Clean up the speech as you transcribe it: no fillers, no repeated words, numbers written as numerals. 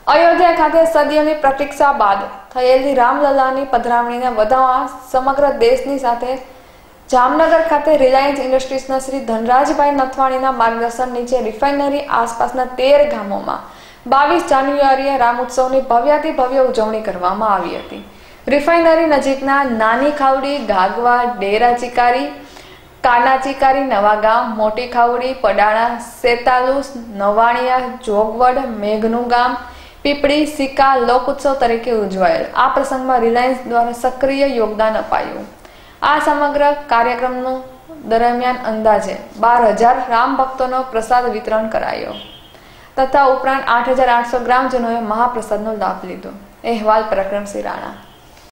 અયોધ્યા ખાતે સદીઓની પ્રતીક્ષા બાદ થયેલી રામલલ્લાની પધરામણીને વધાવવા સમગ્ર દેશની સાથે જામનગર ખાતે રિલાયન્સ ઇન્ડસ્ટ્રીઝના શ્રી ધનરાજભાઈ નથવાણીના માર્ગદર્શન નીચે રિફાઇનરી આસપાસના 13 ગામોમાં 22 જાન્યુઆરીએ રામ ઉત્સવની ભવ્યાતિ ભવ્ય ઉજવણી કરવામાં આવી હતી। રિફાઇનરી નજીકના નાની ખાવડી, ગાગવા, ડેરા ચિકારી, કાના ચિકારી, નવાગામ, મોટી ખાવડી, પડાણા, સેતાલુસ, નવાણિયા, જોગવડ, મેઘનું ગામ, પીપળી, સિક્કા લોક ઉત્સવ તરીકે ઉજવાયેલ આ પ્રસંગમાં રિલાયન્સ દ્વારા સક્રિય યોગદાન અપાયું। આ સમગ્ર કાર્યક્રમનું દરમિયાન અંદાજે 12,000 રામ ભક્તોનો પ્રસાદ વિતરણ કરાયો તથા ઉપરાંત 8,800 ગ્રામજનોએ મહાપ્રસાદનો લાભ લીધો। અહેવાલ પ્રકરણસિંહ રાણા।